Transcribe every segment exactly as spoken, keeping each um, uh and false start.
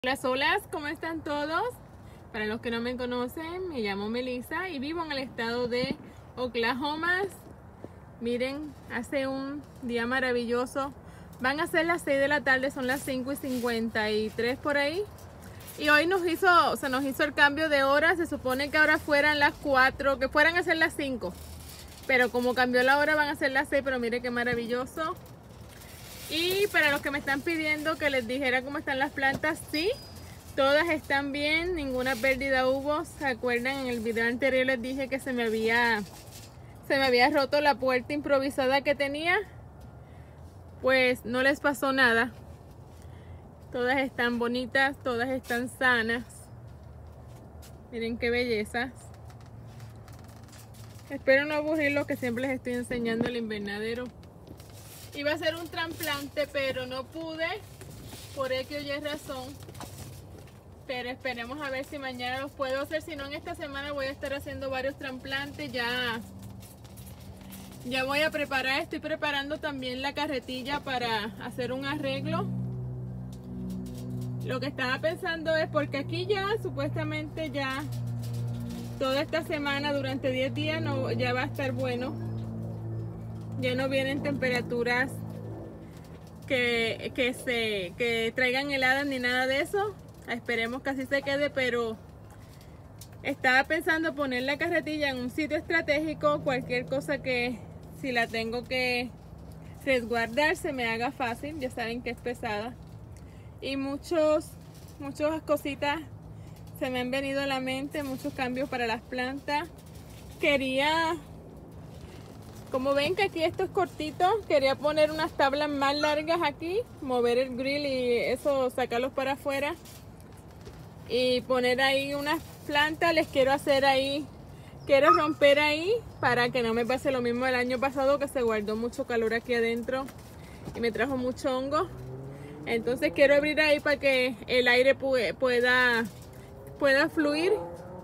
Hola, hola, ¿cómo están todos? Para los que no me conocen, me llamo Melissa y vivo en el estado de Oklahoma. Miren, hace un día maravilloso. Van a ser las seis de la tarde, son las cinco y cincuenta y tres por ahí. Y hoy nos hizo, se nos hizo el cambio de hora. Se supone que ahora fueran las cuatro, que fueran a ser las cinco. Pero como cambió la hora van a ser las seis, pero mire qué maravilloso. Y para los que me están pidiendo que les dijera cómo están las plantas, sí, todas están bien, ninguna pérdida hubo. ¿Se acuerdan? En el video anterior les dije que se me había, se me había roto la puerta improvisada que tenía. Pues no les pasó nada. Todas están bonitas, todas están sanas. Miren qué bellezas. Espero no aburrirlos, que siempre les estoy enseñando el invernadero. Iba a hacer un trasplante, pero no pude, por X o Y razón. Pero esperemos a ver si mañana los puedo hacer. Si no, en esta semana voy a estar haciendo varios trasplantes. Ya, ya voy a preparar, estoy preparando también la carretilla para hacer un arreglo. Lo que estaba pensando es, porque aquí ya supuestamente ya toda esta semana durante diez días no, ya va a estar bueno. Ya no vienen temperaturas que, que, se, que traigan heladas ni nada de eso. Esperemos que así se quede, pero estaba pensando poner la carretilla en un sitio estratégico. Cualquier cosa que, si la tengo que resguardar, se me haga fácil. Ya saben que es pesada. Y muchos, muchas cositas se me han venido a la mente, muchos cambios para las plantas. Quería... Como ven que aquí esto es cortito, quería poner unas tablas más largas aquí, mover el grill y eso, sacarlos para afuera. Y poner ahí unas plantas, les quiero hacer ahí, quiero romper ahí para que no me pase lo mismo del año pasado, que se guardó mucho calor aquí adentro y me trajo mucho hongo. Entonces quiero abrir ahí para que el aire pueda, pueda fluir.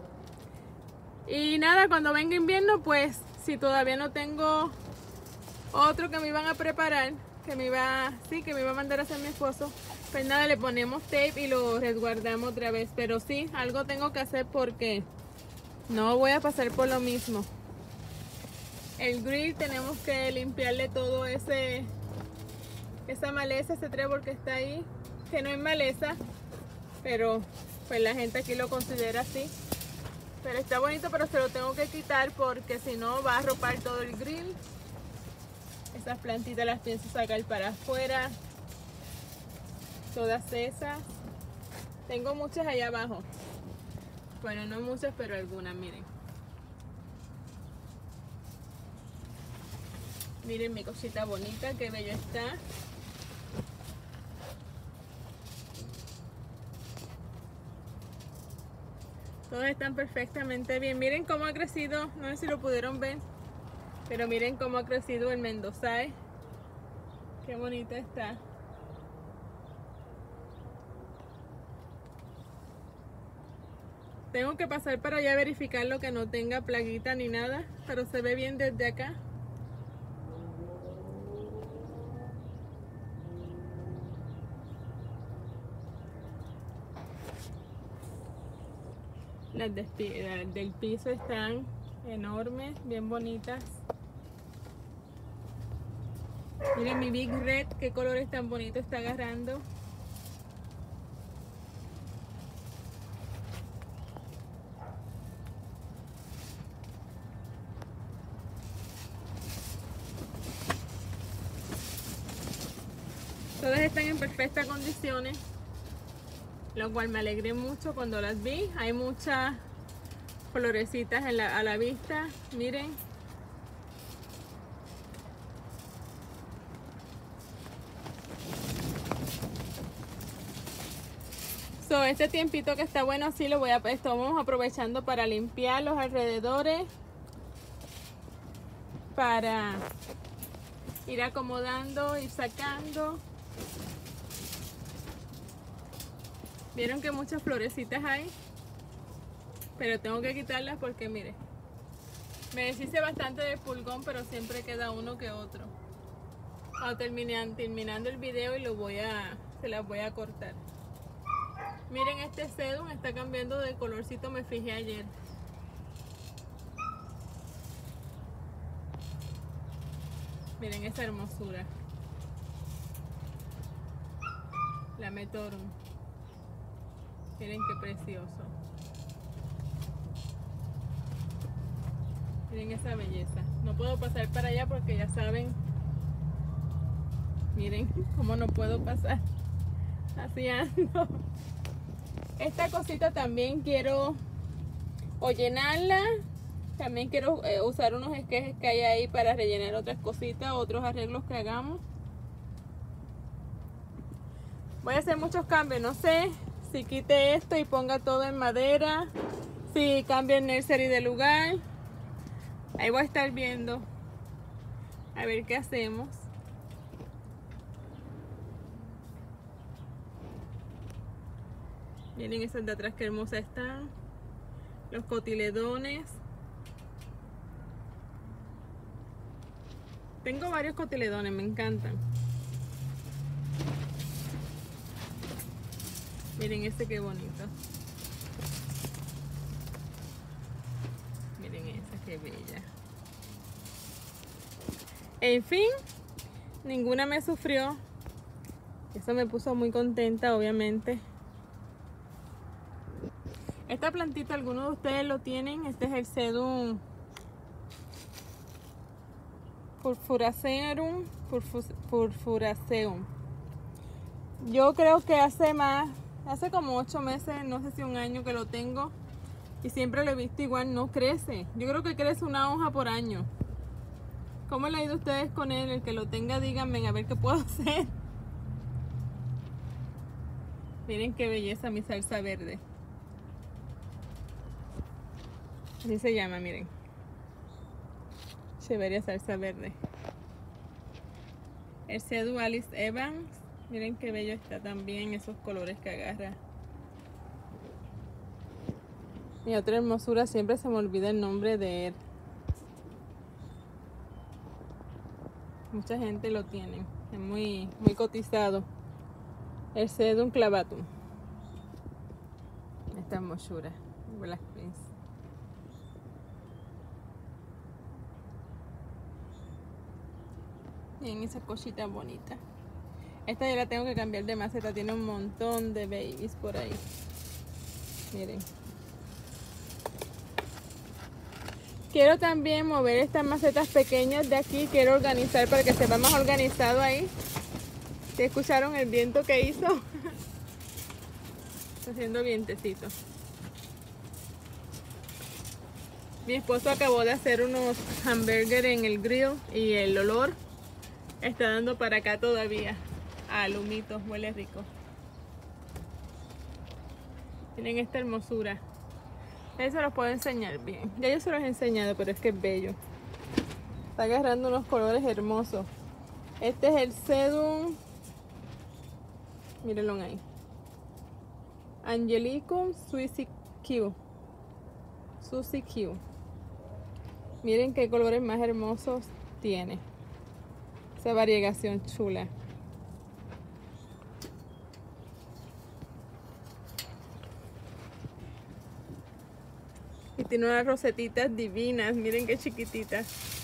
Y nada, cuando venga invierno, pues... Si todavía no tengo otro que me iban a preparar, que me iba, sí, que me iba a mandar a hacer mi esposo, pues nada, le ponemos tape y lo resguardamos otra vez. Pero sí, algo tengo que hacer porque no voy a pasar por lo mismo. El grill tenemos que limpiarle todo ese, esa maleza, ese trébol que está ahí, que no es maleza, pero pues la gente aquí lo considera así. Pero está bonito, pero se lo tengo que quitar porque si no va a arropar todo el grill. Esas plantitas las pienso sacar para afuera. Todas esas. Tengo muchas allá abajo. Bueno, no muchas, pero algunas, miren. Miren mi cosita bonita, qué bello está. Todas están perfectamente bien. Miren cómo ha crecido, no sé si lo pudieron ver, pero miren cómo ha crecido el Mendozae. Qué bonita está. Tengo que pasar para allá a verificarlo, que no tenga plaguita ni nada, pero se ve bien desde acá. Las, de, las del piso están enormes, bien bonitas. Miren mi Big Red, qué colores tan bonitos está agarrando. Todas están en perfectas condiciones, lo cual me alegré mucho cuando las vi. Hay muchas florecitas en la, a la vista, miren. So, este tiempito que está bueno así lo voy a, estamos aprovechando para limpiar los alrededores, para ir acomodando, ir sacando. Vieron que muchas florecitas hay, pero tengo que quitarlas porque mire, me deshice bastante del pulgón, pero siempre queda uno que otro. Cuando termine, terminando el video y lo voy a, se las voy a cortar. Miren, este sedum está cambiando de colorcito, me fijé ayer. Miren esa hermosura. La Metorum. Miren qué precioso. Miren esa belleza. No puedo pasar para allá porque ya saben. Miren cómo no puedo pasar. Así ando. Esta cosita también quiero o llenarla. También quiero eh, usar unos esquejes que hay ahí para rellenar otras cositas, otros arreglos que hagamos. Voy a hacer muchos cambios. No sé si quite esto y ponga todo en madera, si cambie el nursery de lugar. Ahí voy a estar viendo a ver qué hacemos. Miren esas de atrás, qué hermosas están. Los cotiledones. Tengo varios cotiledones, me encantan. Miren este qué bonito. Miren esa qué bella. En fin, ninguna me sufrió. Eso me puso muy contenta, obviamente. Esta plantita, algunos de ustedes lo tienen. Este es el sedum Purpuraceum, Purpuraceum. Yo creo que hace más, hace como ocho meses, no sé si un año que lo tengo. Y siempre lo he visto igual, no crece. Yo creo que crece una hoja por año. ¿Cómo le ha ido a ustedes con él? El que lo tenga, díganme a ver qué puedo hacer. Miren qué belleza mi salsa verde. Así se llama, miren. Cheveria salsa verde. El sedum Alice Evans. Miren qué bello está también, esos colores que agarra. Mi otra hermosura, siempre se me olvida el nombre de él. Mucha gente lo tiene. Es muy, muy cotizado. El sedum clavatum. Esta hermosura. Black Prince. Miren esa cosita bonita. Esta ya la tengo que cambiar de maceta. Tiene un montón de babies por ahí. Miren. Quiero también mover estas macetas pequeñas de aquí. Quiero organizar para que se vea más organizado ahí. ¿Sí escucharon el viento que hizo? Está haciendo vientecito. Mi esposo acabó de hacer unos hamburgues en el grill y el olor está dando para acá todavía. Ah, lumito, huele rico. Miren esta hermosura. Eso los puedo enseñar bien. Ya yo se los he enseñado, pero es que es bello. Está agarrando unos colores hermosos. Este es el sedum. Mírenlo ahí. Angelicum Suzy Q. Suzy Q. Miren qué colores más hermosos tiene. Esa variegación chula. Y tiene unas rosetitas divinas. Miren qué chiquititas.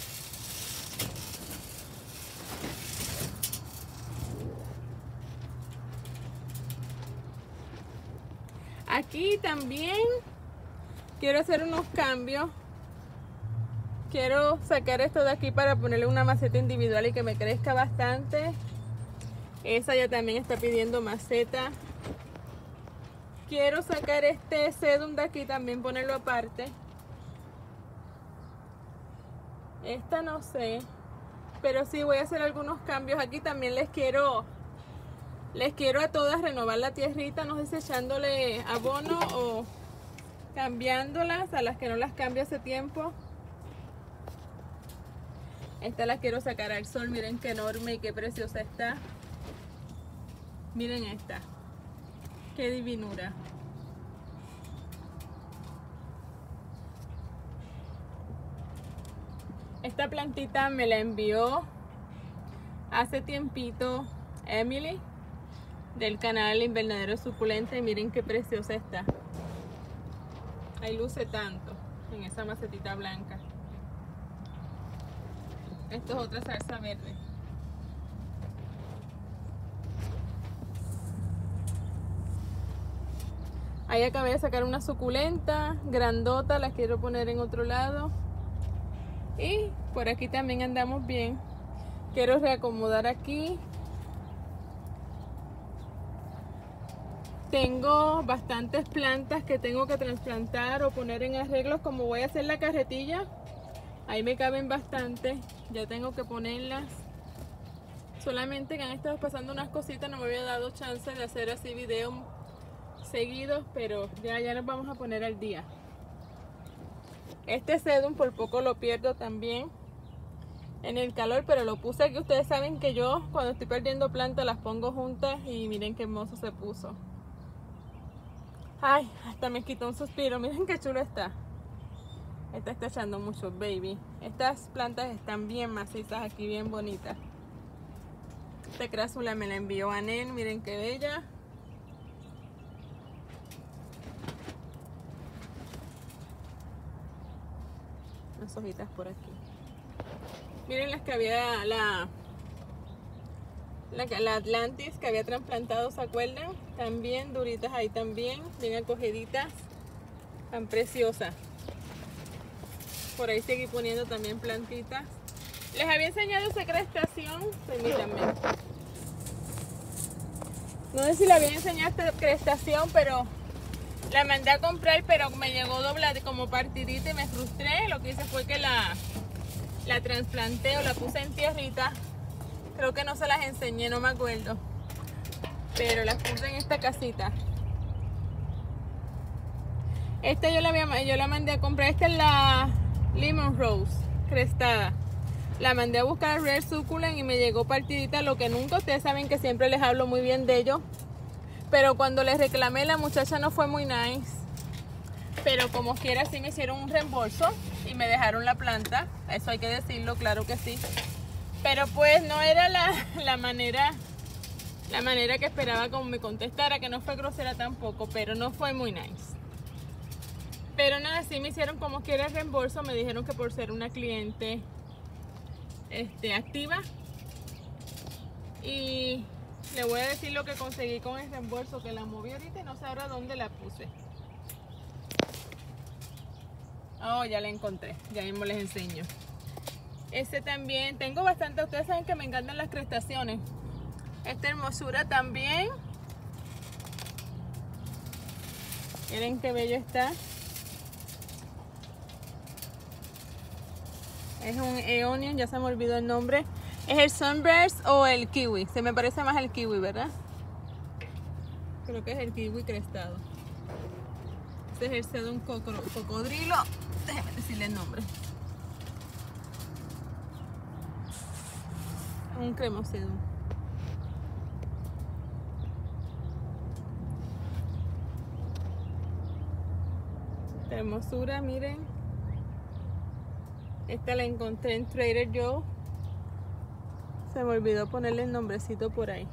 Aquí también quiero hacer unos cambios. Quiero sacar esto de aquí para ponerle una maceta individual y que me crezca bastante. Esa ya también está pidiendo maceta. Quiero sacar este sedum de aquí, también ponerlo aparte. Esta no sé, pero sí voy a hacer algunos cambios. Aquí también les quiero, les quiero a todas renovar la tierrita, no sé si echándole abono o cambiándolas a las que no las cambio hace tiempo. Esta la quiero sacar al sol, miren qué enorme y qué preciosa está. Miren esta. Qué divinura. Esta plantita me la envió hace tiempito Emily. del canal Invernadero Suculenta y miren qué preciosa está. Ahí luce tanto en esa macetita blanca. Esto es otra salsa verde. Ahí acabé de sacar una suculenta, grandota, la quiero poner en otro lado. Y por aquí también andamos bien. Quiero reacomodar aquí. Tengo bastantes plantas que tengo que trasplantar o poner en arreglos. Como voy a hacer la carretilla, ahí me caben bastante. Ya tengo que ponerlas. Solamente que han estado pasando unas cositas, no me había dado chance de hacer así videos seguidos, pero ya, ya nos vamos a poner al día. Este sedum por poco lo pierdo también en el calor, pero lo puse aquí. Ustedes saben que yo cuando estoy perdiendo plantas las pongo juntas y miren qué hermoso se puso. Ay, hasta me quitó un suspiro. Miren qué chulo está. Esta está echando mucho, baby. Estas plantas están bien macizas aquí, bien bonitas. Esta crásula me la envió Anel. Miren qué bella. Unas hojitas por aquí. Miren las que había, la, la, la Atlantis que había trasplantado, ¿se acuerdan? También duritas ahí también, bien acogiditas, tan preciosas. Por ahí seguí poniendo también plantitas. Les había enseñado esa crestación, permítanme. No sé si les había enseñado esta crestación, pero la mandé a comprar, pero me llegó doblada como partidita y me frustré. Lo que hice fue que la, la trasplanté o la puse en tierrita. Creo que no se las enseñé, no me acuerdo. Pero las puse en esta casita. Esta yo la, había, yo la mandé a comprar. Esta es la Lemon Rose crestada. La mandé a buscar a Rare Succulent y me llegó partidita. Lo que nunca, ustedes saben que siempre les hablo muy bien de ellos. Pero cuando les reclamé, la muchacha no fue muy nice. Pero como quiera, sí me hicieron un reembolso y me dejaron la planta. Eso hay que decirlo, claro que sí. Pero pues no era la, la manera la manera que esperaba como me contestara, que no fue grosera tampoco, pero no fue muy nice. Pero nada, sí me hicieron como quiera el reembolso. Me dijeron que por ser una cliente este, activa. Y le voy a decir lo que conseguí con el reembolso, que la moví ahorita y no sé ahora dónde la puse. Oh, ya la encontré, ya mismo les enseño. Este también, tengo bastante, ustedes saben que me encantan las crestaciones. Esta hermosura también. Miren qué bello está. Es un Aeonium, ya se me olvidó el nombre. ¿Es el Sunburst o el kiwi? Se me parece más el kiwi, ¿verdad? Creo que es el kiwi crestado. Este es el sedum cocodrilo. Déjenme decirle el nombre. Un cremosedum. Esta hermosura, miren. Esta la encontré en Trader Joe. Se me olvidó ponerle el nombrecito por ahí.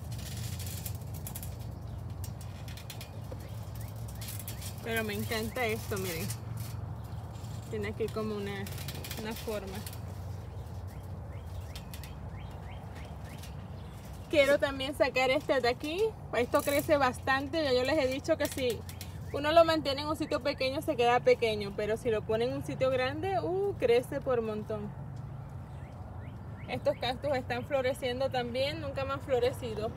Pero me encanta esto, miren. Tiene aquí como una, una forma. Quiero también sacar este de aquí. Esto crece bastante. Ya yo les he dicho que si uno lo mantiene en un sitio pequeño se queda pequeño. Pero si lo pone en un sitio grande, uh, crece por montón. Estos cactus están floreciendo también. Nunca me han florecido.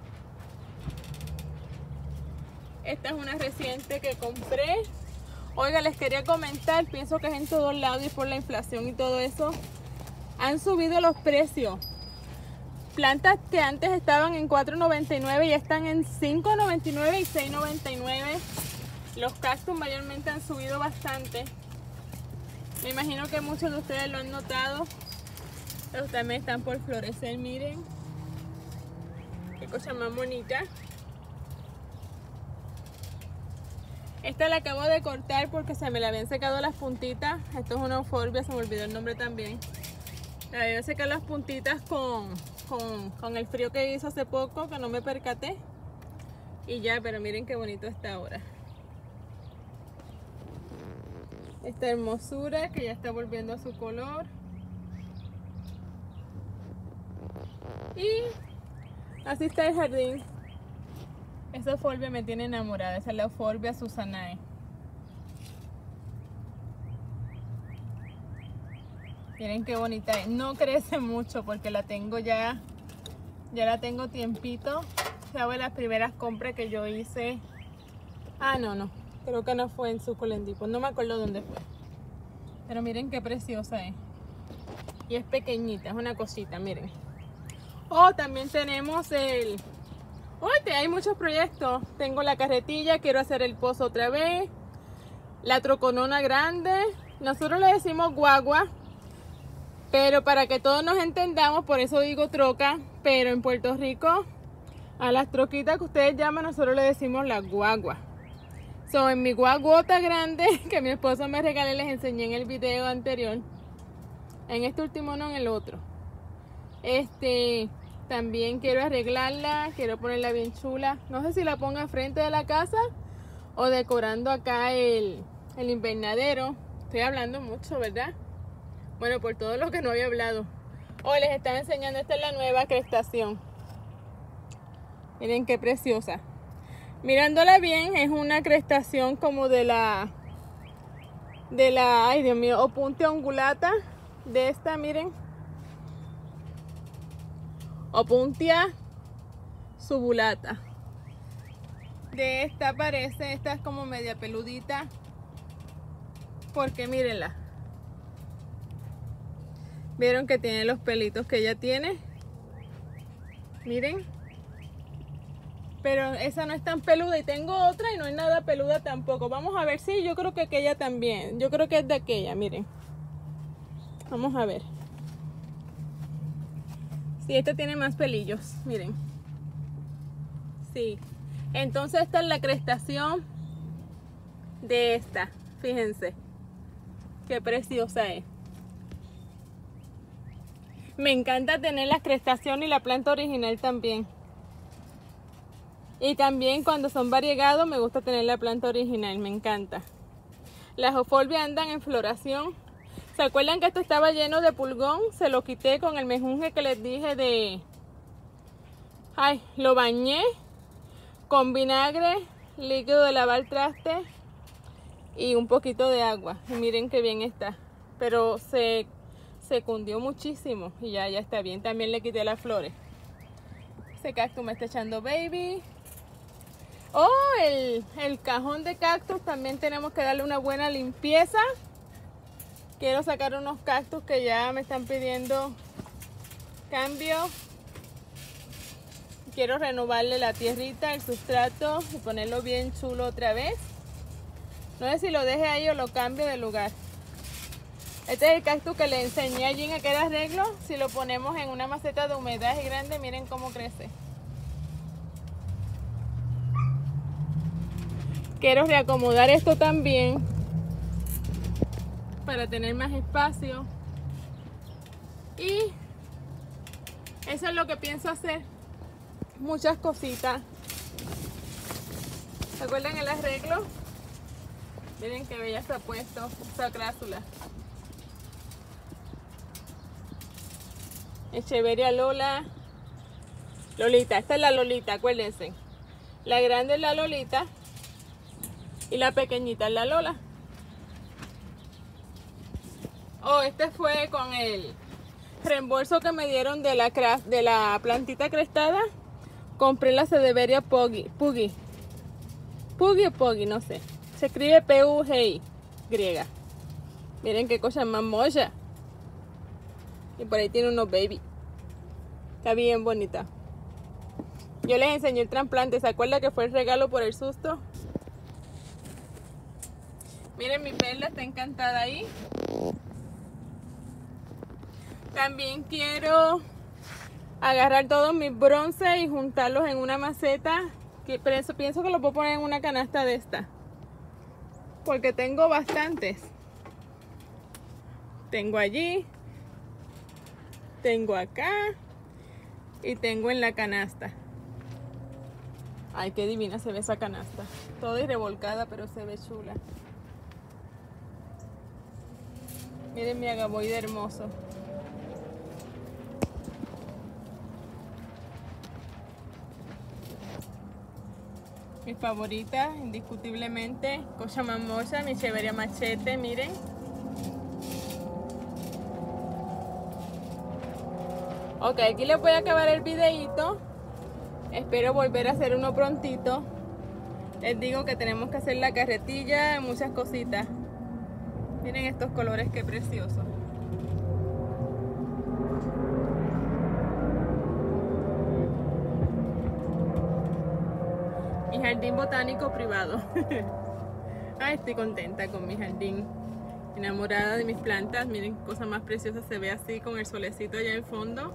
Esta es una reciente que compré. Oiga, les quería comentar, pienso que es en todos lados y por la inflación y todo eso, han subido los precios. Plantas que antes estaban en cuatro noventa y nueve ya están en cinco noventa y nueve y seis noventa y nueve. Los cactus mayormente han subido bastante. Me imagino que muchos de ustedes lo han notado. Pero también están por florecer, miren. Qué cosa más bonita. Esta la acabo de cortar porque se me la habían secado las puntitas. Esto es una euphorbia, se me olvidó el nombre también. La habían secado las puntitas con, con, con el frío que hizo hace poco, que no me percaté. Y ya, pero miren qué bonito está ahora. Esta hermosura que ya está volviendo a su color. Y así está el jardín. Esa euphorbia me tiene enamorada. Esa es la Euphorbia susanae. Miren qué bonita es. No crece mucho porque la tengo ya, ya la tengo tiempito. Sabe las primeras compras que yo hice. Ah, no, no. Creo que no fue en Suculendipo. No me acuerdo dónde fue. Pero miren qué preciosa es. Y es pequeñita, es una cosita, miren. Oh, también tenemos el... Oye, hay muchos proyectos. Tengo la carretilla, quiero hacer el pozo otra vez. La troconona grande. Nosotros le decimos guagua. Pero para que todos nos entendamos, por eso digo troca. Pero en Puerto Rico, a las troquitas que ustedes llaman, nosotros le decimos la guagua. So, en mi guaguota grande, que mi esposo me regaló, les enseñé en el video anterior. En este último no, en el otro. Este, también quiero arreglarla, quiero ponerla bien chula. No sé si la ponga frente de la casa o decorando acá el, el invernadero. Estoy hablando mucho, ¿verdad? Bueno, por todo lo que no había hablado. Hoy les estaba enseñando, esta es la nueva crestación. Miren qué preciosa. Mirándola bien, es una crestación como de la, de la, ay Dios mío, Opuntia ungulata. De esta, miren. Opuntia subulata. De esta parece, esta es como media peludita. Porque mírenla. ¿Vieron que tiene los pelitos que ella tiene? Miren. Pero esa no es tan peluda y tengo otra y no es nada peluda tampoco. Vamos a ver, sí, yo creo que aquella también. Yo creo que es de aquella, miren. Vamos a ver. Sí, esta tiene más pelillos, miren. Sí. Entonces esta es la crestación de esta. Fíjense. Qué preciosa es. Me encanta tener la crestación y la planta original también. Y también cuando son variegados me gusta tener la planta original, me encanta. Las euforbias andan en floración. ¿Se acuerdan que esto estaba lleno de pulgón? Se lo quité con el mejunje que les dije de... Ay, lo bañé con vinagre, líquido de lavar traste y un poquito de agua. Y miren qué bien está. Pero se, se cundió muchísimo y ya, ya está bien. También le quité las flores. Ese cactus me está echando baby. Oh, el, el cajón de cactus también tenemos que darle una buena limpieza. Quiero sacar unos cactus que ya me están pidiendo cambio. Quiero renovarle la tierrita, el sustrato y ponerlo bien chulo otra vez. No sé si lo deje ahí o lo cambio de lugar. Este es el cactus que le enseñé allí en aquel arreglo. Si lo ponemos en una maceta de humedad grande, miren cómo crece. Quiero reacomodar esto también para tener más espacio. Y eso es lo que pienso hacer. Muchas cositas. ¿Se acuerdan el arreglo? Miren qué bella se ha puesto esta crásula. Echeveria Lola. Lolita, esta es la Lolita, acuérdense. La grande es la Lolita. Y la pequeñita es la Lola. Oh, este fue con el reembolso que me dieron de la, de la plantita crestada. Compré la Cedeveria Puggy. Puggy. Puggy o Puggy, no sé. Se escribe P U G I griega. Miren qué cosa más mocha. Y por ahí tiene unos baby. Está bien bonita. Yo les enseñé el trasplante. ¿Se acuerdan que fue el regalo por el susto? Miren, mi perla está encantada ahí. También quiero agarrar todos mis bronces y juntarlos en una maceta. Que pienso, pienso que los puedo poner en una canasta de esta. Porque tengo bastantes. Tengo allí. Tengo acá. Y tengo en la canasta. Ay, qué divina se ve esa canasta. Toda y revolcada, pero se ve chula. Miren mi agaboide hermoso. Mi favorita, indiscutiblemente, Cocha Mamosa, mi Cheveria Machete, miren. Ok, aquí les voy a acabar el videito. Espero volver a hacer uno prontito. Les digo que tenemos que hacer la carretilla, muchas cositas. Miren estos colores, qué preciosos. Mi jardín botánico privado. Ay, estoy contenta con mi jardín. Enamorada de mis plantas. Miren qué cosa más preciosa se ve así con el solecito allá en fondo.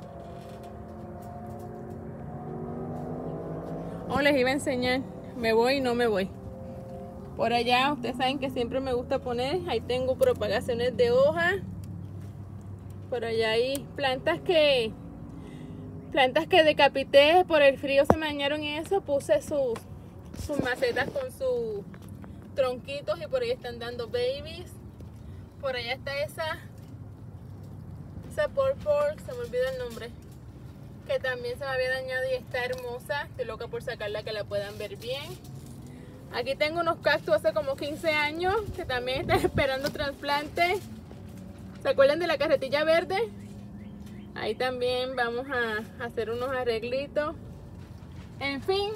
Oh, les iba a enseñar. Me voy y no me voy. Por allá, ustedes saben que siempre me gusta poner. Ahí tengo propagaciones de hoja. Por allá hay plantas que... Plantas que decapité por el frío, se me dañaron y eso. Puse sus... sus macetas con sus tronquitos y por ahí están dando babies. Por allá está esa esa purple, se me olvidó el nombre, que también se me había dañado y está hermosa. Estoy loca por sacarla, que la puedan ver bien. Aquí tengo unos cactus hace como quince años que también están esperando trasplante. ¿Se acuerdan de la carretilla verde? Ahí también vamos a hacer unos arreglitos. En fin,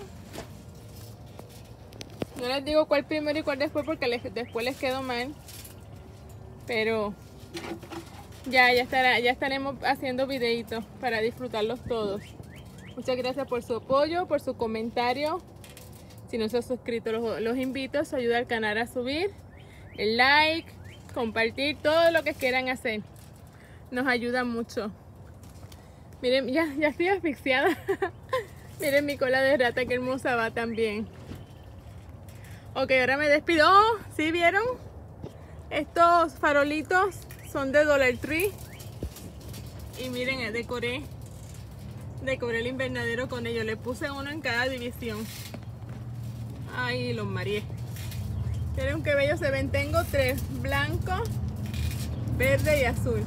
no les digo cuál primero y cuál después porque les, después les quedó mal. Pero ya, ya, estará, ya estaremos haciendo videitos para disfrutarlos todos. Muchas gracias por su apoyo, por su comentario. Si no se han suscrito, los, los invito a su ayuda al canal a subir. El like, compartir, todo lo que quieran hacer. Nos ayuda mucho. Miren, ya, ya estoy asfixiada. Miren mi cola de rata, qué hermosa va también. Ok, ahora me despido. Oh, ¿sí vieron? Estos farolitos son de Dollar Tree. Y miren, decoré, decoré el invernadero con ellos. Le puse uno en cada división. Ay, los mareé. Miren qué bellos se ven. Tengo tres: blanco, verde y azul.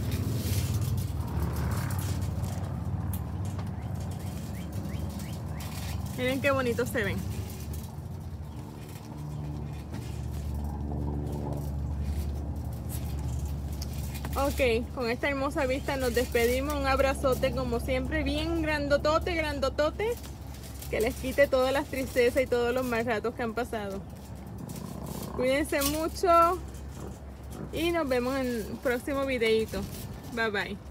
Miren qué bonitos se ven. Ok, con esta hermosa vista nos despedimos. Un abrazote como siempre, bien grandotote, grandotote. Que les quite todas las tristezas y todos los mal ratos que han pasado. Cuídense mucho y nos vemos en el próximo videito. Bye bye.